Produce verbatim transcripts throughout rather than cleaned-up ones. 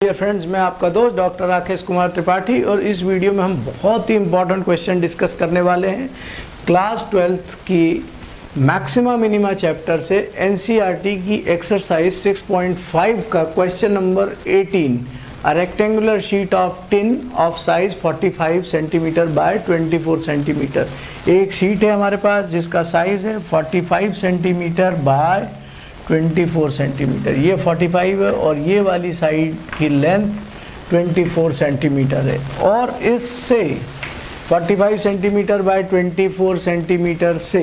Dear friends, मैं आपका दोस्त डॉक्टर राकेश कुमार त्रिपाठी और इस वीडियो में हम बहुत ही इंपॉर्टेंट क्वेश्चन डिस्कस करने वाले हैं। क्लास ट्वेल्थ की मैक्सिमा मिनिमा चैप्टर से एनसीईआरटी की एक्सरसाइज सिक्स पॉइंट फाइव का question number eighteen, a rectangular sheet of tin of size forty five centimetre by twenty four centimetre. एक शीट है हमारे पास जिसका साइज है forty five centimetre by twenty four centimetre. ये forty five है और ये वाली साइड की लेंथ ट्वेंटी फोर सेंटीमीटर है। और इससे forty five centimetre by twenty four centimetre से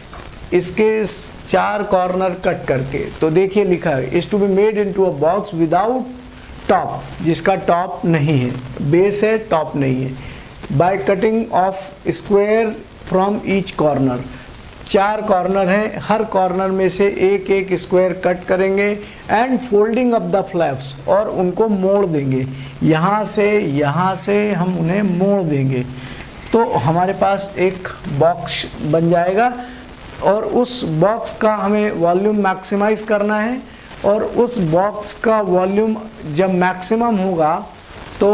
इसके चार कॉर्नर कट करके, तो देखिए लिखा है is to be made into a box without top, जिसका टॉप नहीं है, बेस है टॉप नहीं है, by cutting off square from each corner. चार कॉर्नर हैं, हर कॉर्नर में से एक एक स्क्वायर कट करेंगे and folding up the flaps, और उनको मोड़ देंगे, यहाँ से यहाँ से हम उन्हें मोड़ देंगे तो हमारे पास एक बॉक्स बन जाएगा। और उस बॉक्स का हमें वॉल्यूम मैक्सिमाइज करना है, और उस बॉक्स का वॉल्यूम जब मैक्सिमम होगा तो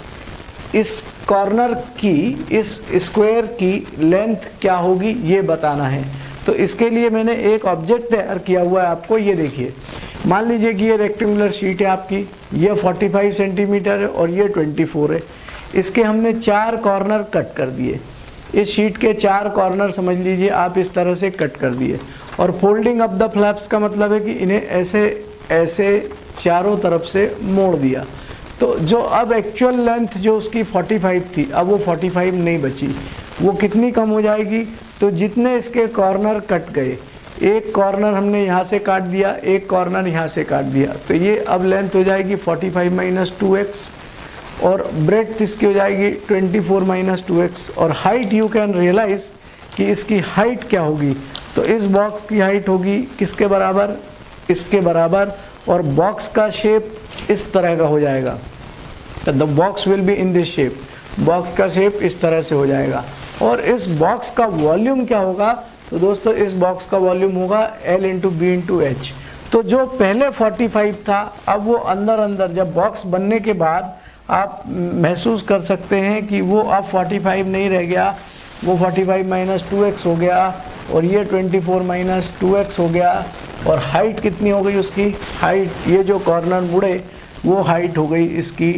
इस कॉर्नर की, इस स्क्वायर की लेंथ क्या होगी ये बताना है। तो इसके लिए मैंने एक ऑब्जेक्ट तैयार किया हुआ है आपको, ये देखिए। मान लीजिए कि ये रेक्टेंगुलर शीट है आपकी, ये फोर्टी फाइव सेंटीमीटर है और ये ट्वेंटी फोर है। इसके हमने चार कॉर्नर कट कर दिए। इस शीट के चार कॉर्नर समझ लीजिए आप इस तरह से कट कर दिए। और फोल्डिंग अप द फ्लैप्स का मतलब है कि इन्हें ऐसे ऐसे चारों तरफ से मोड़ दिया। तो जो अब एक्चुअल लेंथ जो उसकी फोर्टी फाइव थी, अब वो फोर्टी फाइव नहीं बची, वो कितनी कम हो जाएगी। तो जितने इसके कॉर्नर कट गए, एक कॉर्नर हमने यहाँ से काट दिया, एक कॉर्नर यहाँ से काट दिया, तो ये अब लेंथ हो जाएगी forty five minus two x, और ब्रेड्थ इसकी हो जाएगी twenty four minus two x. और हाइट यू कैन रियलाइज कि इसकी हाइट क्या होगी। तो इस बॉक्स की हाइट होगी किसके बराबर, इसके बराबर, और बॉक्स का शेप इस तरह का हो जाएगा। The box will be in this shape, box का शेप इस तरह से हो जाएगा। और इस बॉक्स का वॉल्यूम क्या होगा, तो दोस्तों इस बॉक्स का वॉल्यूम होगा L into B into H. तो जो पहले फोर्टी फाइव था, अब वो अंदर अंदर जब बॉक्स बनने के बाद आप महसूस कर सकते हैं कि वो अब फोर्टी फाइव नहीं रह गया, वो forty five minus two x हो गया, और ये twenty four minus two x हो गया। और हाइट कितनी हो गई उसकी, हाइट, ये जो कॉर्नर मुड़े वो हाइट हो गई इसकी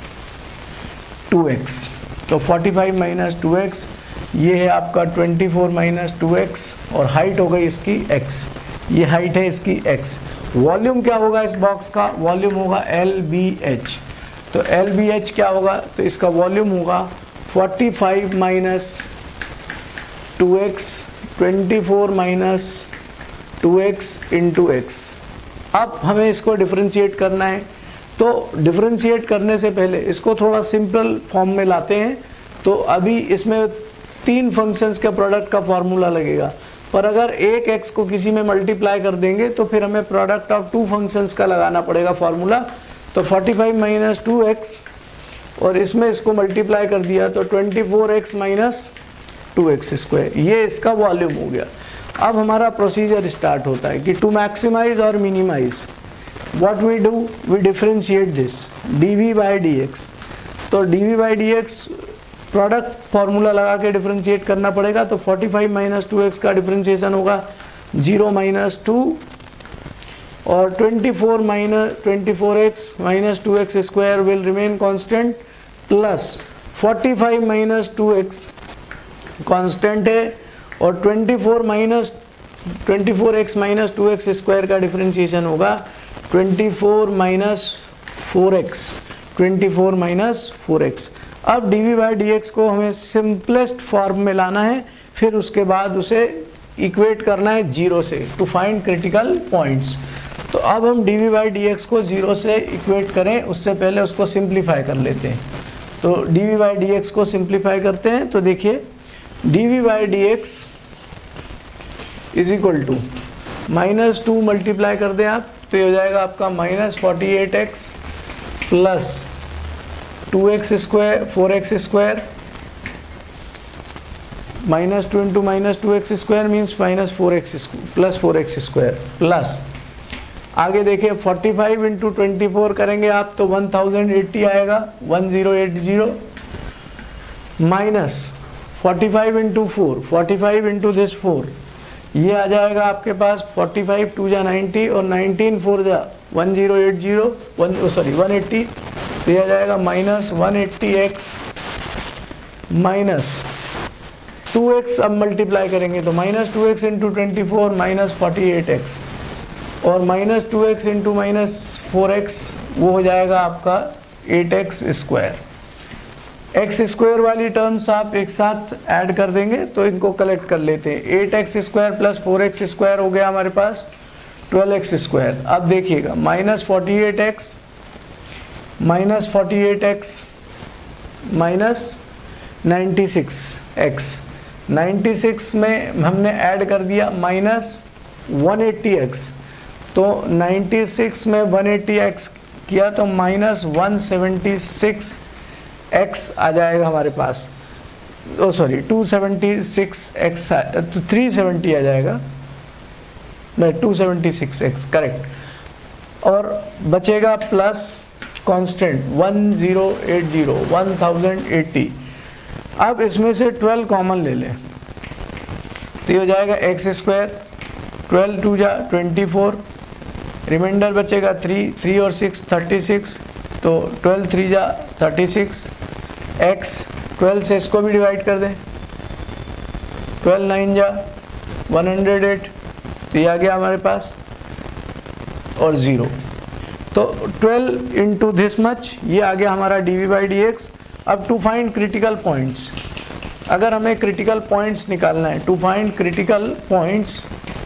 टू एक्स। तो forty five minus two x, ये है आपका twenty four minus two x, और हाइट हो गई इसकी x, ये हाइट है इसकी x। वॉल्यूम क्या होगा इस बॉक्स का, वॉल्यूम होगा एल बी एच। तो एल बी एच क्या होगा, तो इसका वॉल्यूम होगा forty five minus two x, twenty four minus two x into x. अब हमें इसको डिफरेंशिएट करना है, तो डिफरेंशिएट करने से पहले इसको थोड़ा सिंपल फॉर्म में लाते हैं। तो अभी इसमें तीन फंक्शंस के प्रोडक्ट का फॉर्मूला लगेगा, पर अगर एक x को किसी में मल्टीप्लाई कर देंगे तो फिर हमें प्रोडक्ट ऑफ टू फंक्शंस का लगाना पड़ेगा फॉर्मूला। तो forty five minus two x, और इसमें इसको मल्टीप्लाई कर दिया तो twenty four x minus two x square, ये इसका वॉल्यूम हो गया। अब हमारा प्रोसीजर स्टार्ट होता है कि टू मैक्सिमाइज और minimise, what we do, we differentiate this dv by d x. तो dv by d x product formula लगा के डिफरेंशिएट करना पड़ेगा। तो forty five minus two x का डिफरेंशिएशन होगा जीरो माइनस टू, और twenty four minus twenty four x minus two x square will remain constant, plus forty five minus two x constant है, और twenty four minus twenty four x minus two x square का differentiation होगा twenty four minus four x, twenty four minus four x. अब dv by d x को हमें simplest form में लाना है, फिर उसके बाद उसे इक्वेट करना है जीरो से टू फाइंड क्रिटिकल पॉइंट्स। तो अब हम dv बाई डी एक्स को जीरो से इक्वेट करें, उससे पहले उसको सिंप्लीफाई कर लेते हैं। तो dv बाई डी एक्स को सिंप्लीफाई करते हैं, तो देखिए dv by d x is equal to minus two multiply कर दें आप, तो ये हो जाएगा आपका minus forty eight x plus two x square, four x square, minus two into minus two x square means minus four x plus four x square, plus आगे देखिए forty five into twenty four करेंगे आप तो one thousand eighty आएगा, one zero eight zero, minus forty five into four, forty five into this four, ये आ जाएगा आपके पास फोर्टी फाइव टू जा नाइन्टी और नाइनटीन फोर जा one zero eight zero, one sorry one eighty, तो ये आ जाएगा minus one eighty x minus two x. अब मल्टीप्लाई करेंगे तो minus two x into twenty four minus forty eight x और minus two x into minus four x वो हो जाएगा आपका eight x square. X square वाली टर्म्स आप एक साथ ऐड कर देंगे तो इनको कलेक्ट कर लेते हैं। Eight x square plus four x square हो गया हमारे पास ट्वेल्व एक्स स्क्वायर। अब देखिएगा minus forty eight x minus forty eight x minus ninety six x, ninety six में हमने ऐड कर दिया माइनस वन एट्टी एक्स, तो नाइन्टी सिक्स में वन एट्टी एक्स किया तो minus one seventy six x आ जाएगा हमारे पास, oh sorry two seventy six x तो थ्री सेवेंटी आ जाएगा, नहीं two seventy six x correct. और बचेगा plus constant one zero eight zero, one thousand eighty. अब इसमें से ट्वेल्व कॉमन ले लें तो ये हो जाएगा एक्स स्क्वायर, ट्वेल्व टू जा ट्वेंटी फोर, रिमाइंडर बचेगा थ्री, थ्री और सिक्स थर्टी सिक्स, तो ट्वेल्व थ्री जा थर्टी सिक्स एक्स, ट्वेल्व से इसको भी डिवाइड कर दें, ट्वेल्व नाइन जा वन हंड्रेड एट, तो ये आ गया हमारे पास और ज़ीरो, तो ट्वेल्व इंटू दिस मच ये आ गया हमारा d v by d x. अब टू फाइंड क्रिटिकल पॉइंट्स, अगर हमें क्रिटिकल पॉइंट्स निकालना है, to find critical points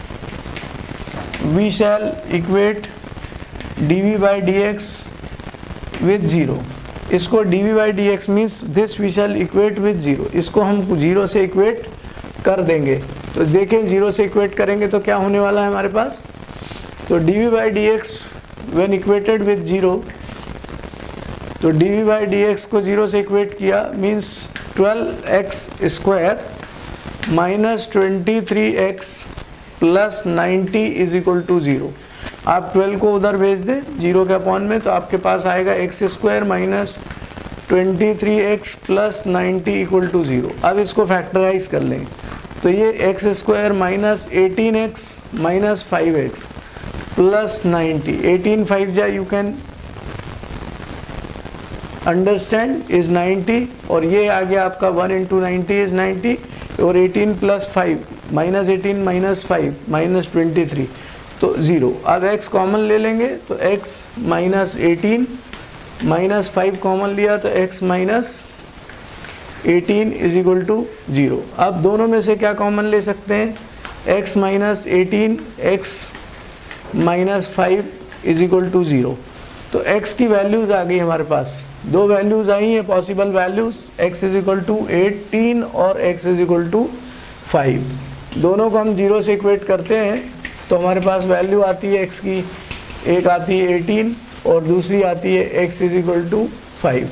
we shall equate d v by d x with zero. इसको d v by d x means this we shall equate with zero, इसको हम zero से equate कर देंगे। तो देखें ज़ीरो से इक्वेट करेंगे तो क्या होने वाला है हमारे पास, तो d v by d x when equated with zero, तो d v by d x को ज़ीरो से इक्वेट किया means twelve x square minus twenty three x plus ninety is equal to zero. आप ट्वेल्व को उधर भेज दें zero के अपॉन में तो आपके पास आएगा x square minus twenty three x plus ninety equal to zero. अब इसको फैक्टराइज कर लें तो ये x square minus eighteen x minus five x plus ninety, eighteen five जा you can understand is ninety, और ये आ गया आपका one into ninety is ninety, और eighteen plus five minus eighteen minus five minus twenty three तो zero. अब x common ले लेंगे तो x minus eighteen minus five common लिया तो x minus eighteen is equal to zero. अब दोनों में से क्या कॉमन ले सकते हैं, x minus eighteen x minus five is equal to zero. तो x की वैल्यूज़ आ गई हमारे पास, दो वैल्यूज़ आई हैं possible values, x is equal to eighteen और x is equal to five. दोनों को हम जीरो से इक्वेट करते हैं तो हमारे पास वैल्यू आती है x की, एक आती है एटीन और दूसरी आती है x is equal to five.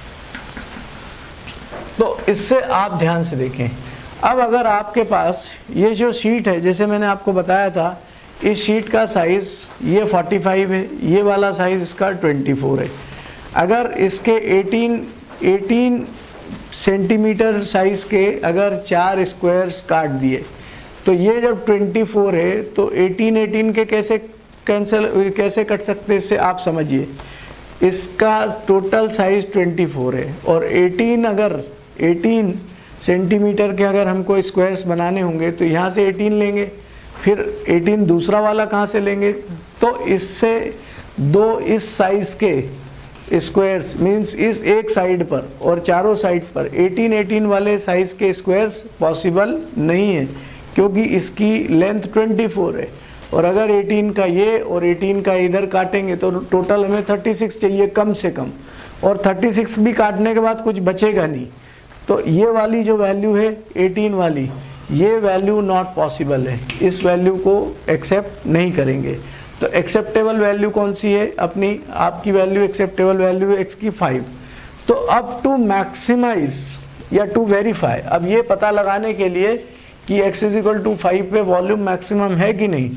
तो इससे आप ध्यान से देखें। अब अगर आपके पास ये जो शीट है, जैसे मैंने आपको बताया था, इस शीट का साइज़ ये फोर्टी फाइव है, ये वाला साइज़ इसका ट्वेंटी फोर है। अगर इसके एटीन एटीन सेंटीमीटर साइज़ के अगर चार स्क्वायर्स काट दिए तो ये जब ट्वेंटी फोर है तो एटीन एटीन के कैसे कैंसिल कैसे कट सकते हैं, इससे आप समझिए। इसका टोटल साइज़ ट्वेंटी फोर है और एटीन अगर एटीन सेंटीमीटर के अगर हमको स्क्वायर्स बनाने होंगे तो यहाँ से एटीन लेंगे, फिर एटीन दूसरा वाला कहाँ से लेंगे, तो इससे दो इस साइज़ के स्क्वायर्स मींस इस एक साइड पर और चारों साइड पर एटीन एटीन वाले साइज़ के स्क्वायर्स पॉसिबल नहीं है क्योंकि इसकी लेंथ ट्वेंटी फोर है। और अगर एटीन का ये और एटीन का इधर काटेंगे तो टोटल हमें थर्टी सिक्स चाहिए कम से कम, और थर्टी सिक्स भी काटने के बाद कुछ बचेगा नहीं। तो ये वाली जो वैल्यू है एटीन वाली, ये वैल्यू नॉट पॉसिबल है, इस वैल्यू को एक्सेप्ट नहीं करेंगे। तो एक्सेप्टेबल वैल्यू कौन सी है अपनी, आपकी वैल्यू एक्सेप्टेबल वैल्यू है एक्स की फाइव। तो अब टू मैक्सिमाइज या टू वेरीफाई, अब ये पता लगाने के लिए कि x is equal to five पे वॉल्यूम मैक्सिमम है कि नहीं,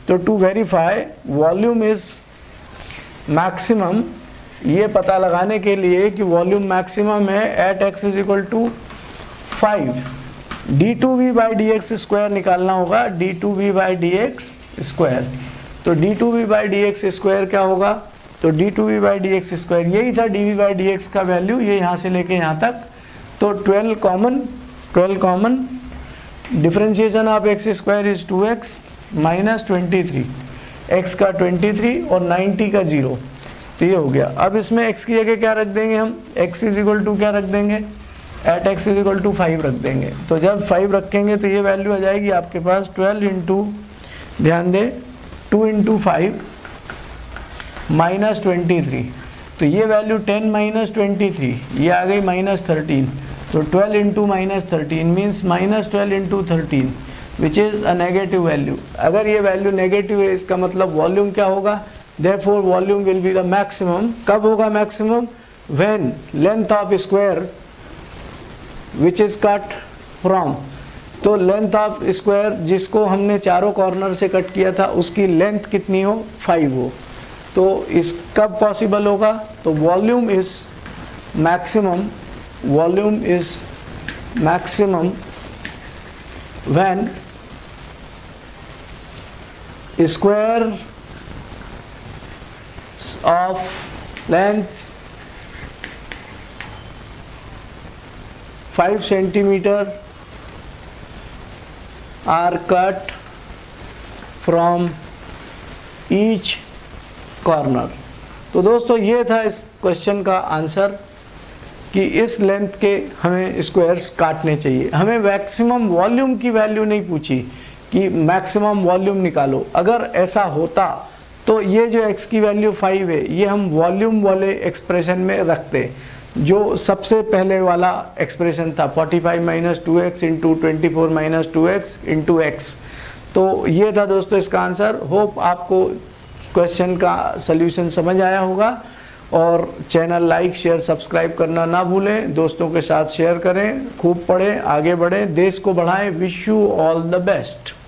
तो to verify volume is maximum, ये पता लगाने के लिए कि वॉल्यूम मैक्सिमम है at x is equal to five, d two v by d x square निकालना होगा, d two v by d x square. तो d two v by d x square क्या होगा, तो d two v by d x square यही था d v by d x का value, ये यहाँ से लेके यहाँ तक। तो twelve common, twelve common, differentiation of x square is two x minus twenty three, x का ट्वेंटी थ्री और नाइन्टी का जीरो, तो ये हो गया। अब इसमें x की जगह क्या रख देंगे हम, x इज इक्वल टू क्या रख देंगे, at x is equal to five रख देंगे। तो जब फाइव रखेंगे तो ये वैल्यू आ जाएगी आपके पास ट्वेल्व इंटू, ध्यान दें, two into five minus twenty three, तो ये value ten minus twenty three, ये आ गई माइनस थर्टीन। तो twelve into minus thirteen means minus twelve into thirteen which is a negative value. अगर ये वैल्यू नेगेटिव है इसका मतलब वॉल्यूम क्या होगा, therefore volume will be the maximum। कब होगा maximum, when length of square which is cut from, तो length of square जिसको हमने चारों कॉर्नर से कट किया था उसकी लेंथ कितनी हो, फाइव हो। तो इस कब पॉसिबल होगा, तो volume is maximum, volume is maximum when square of length five centimeter are cut from each corner। तो दोस्तों ये था इस क्वेश्चन का आंसर कि इस लेंथ के हमें स्क्वायर्स काटने चाहिए। हमें मैक्सिमम वॉल्यूम की वैल्यू नहीं पूछी कि मैक्सिमम वॉल्यूम निकालो। अगर ऐसा होता तो ये जो x की वैल्यू फाइव है ये हम वॉल्यूम वाले एक्सप्रेशन में रखते, जो सबसे पहले वाला एक्सप्रेशन था forty five minus two x into twenty four minus two x into x. तो ये था दोस्तों इसका आंसर। होप आपको क्वेश्चन का सल्यूशन समझ आया होगा, और चैनल लाइक शेयर सब्सक्राइब करना ना भूलें, दोस्तों के साथ शेयर करें, खूब पढ़ें, आगे बढ़ें, देश को बढ़ाएं। Wish you all the best.